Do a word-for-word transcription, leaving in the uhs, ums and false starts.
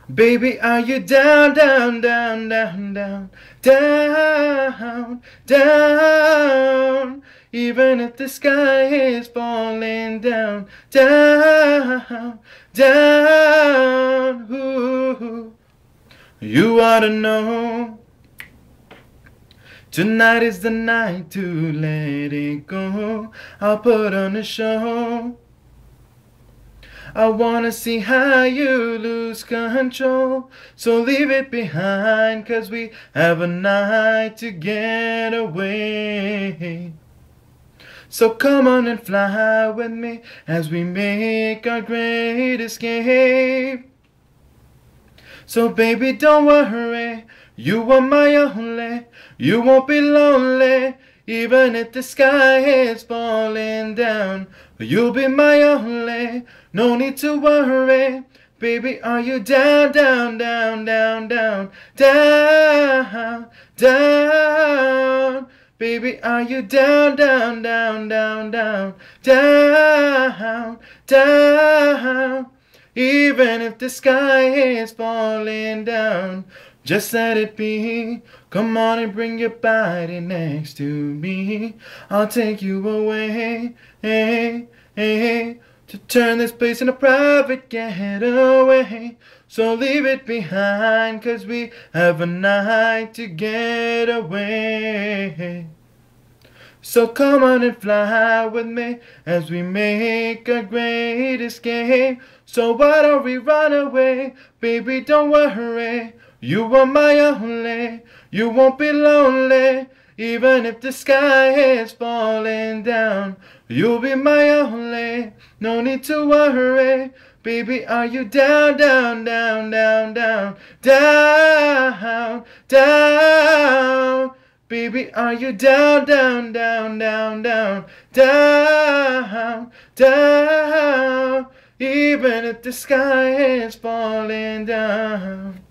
Baby, are you down, down, down, down, down, down, down? Even if the sky is falling down, down, down. Ooh, you ought to know. Tonight is the night to let it go. I'll put on a show. I wanna see how you lose control. So leave it behind, 'cause we have a night to get away. So come on and fly with me as we make our great escape. So baby, don't worry, you are my only. You won't be lonely, even if the sky is falling down. You'll be my only, no need to worry. Baby, are you down, down, down, down, down, down, down? Baby, are you down, down, down, down, down, down, down? Even if the sky is falling down, just let it be. Come on and bring your body next to me. I'll take you away, hey, hey, to turn this place into a private getaway. So leave it behind, 'cause we have a night to get away. So come on and fly with me as we make a great escape. So why don't we run away? Baby, don't worry, you are my only. You won't be lonely, even if the sky is falling down. You'll be my only, no need to worry. Baby, are you down, down, down, down, down, down, down? Baby, are you down, down, down, down, down, down, down? Even if the sky is falling down.